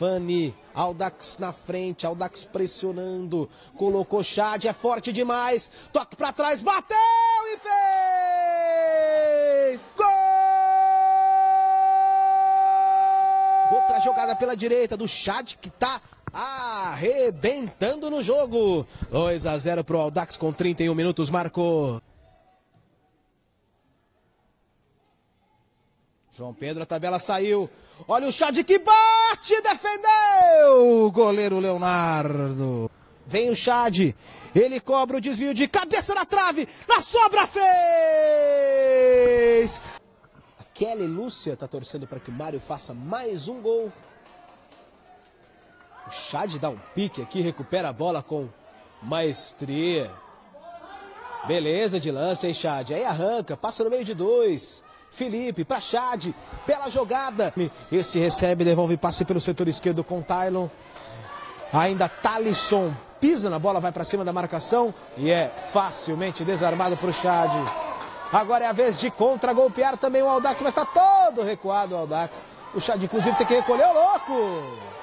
Stefani, Audax na frente, Audax pressionando, colocou Chad, é forte demais, toque pra trás, bateu e fez! Gol! Outra jogada pela direita do Chad, que tá arrebentando no jogo. 2-0 pro Audax com 31 minutos, marcou. João Pedro, a tabela saiu. Olha o Chad que bate, defendeu! O goleiro Leonardo. Vem o Chad, ele cobra o desvio de cabeça na trave, na sobra fez! A Kelly Lúcia tá torcendo para que o Mário faça mais um gol. O Chad dá um pique aqui, recupera a bola com maestria. Beleza de lance, hein, Chad? Aí arranca, passa no meio de dois. Felipe para Chad, bela jogada. Esse recebe, devolve passe pelo setor esquerdo com Tylon. Ainda Thalisson pisa na bola, vai para cima da marcação e é facilmente desarmado para o Chad. Agora é a vez de contra-golpear também o Audax, mas está todo recuado o Audax. O Chad inclusive tem que recolher o louco.